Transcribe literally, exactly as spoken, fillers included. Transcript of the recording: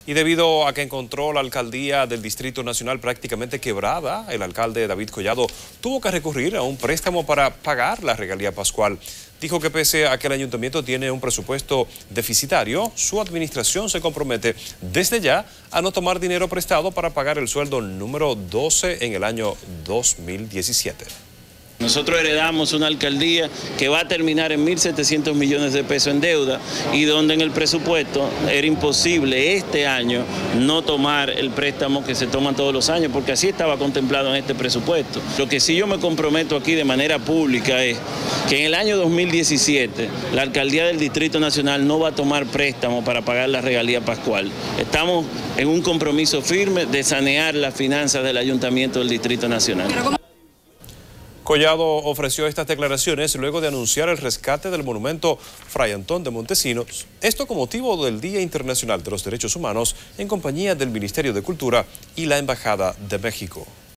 Y debido a que encontró la alcaldía del Distrito Nacional prácticamente quebrada, el alcalde David Collado tuvo que recurrir a un préstamo para pagar la regalía pascual. Dijo que pese a que el ayuntamiento tiene un presupuesto deficitario, su administración se compromete desde ya a no tomar dinero prestado para pagar el sueldo número doce en el año dos mil diecisiete. Nosotros heredamos una alcaldía que va a terminar en mil setecientos millones de pesos en deuda y donde en el presupuesto era imposible este año no tomar el préstamo que se toman todos los años, porque así estaba contemplado en este presupuesto. Lo que sí yo me comprometo aquí de manera pública es que en el año dos mil diecisiete la alcaldía del Distrito Nacional no va a tomar préstamo para pagar la regalía pascual. Estamos en un compromiso firme de sanear las finanzas del Ayuntamiento del Distrito Nacional. Collado ofreció estas declaraciones luego de anunciar el rescate del monumento Fray Antón de Montesinos, esto con motivo del Día Internacional de los Derechos Humanos en compañía del Ministerio de Cultura y la Embajada de México.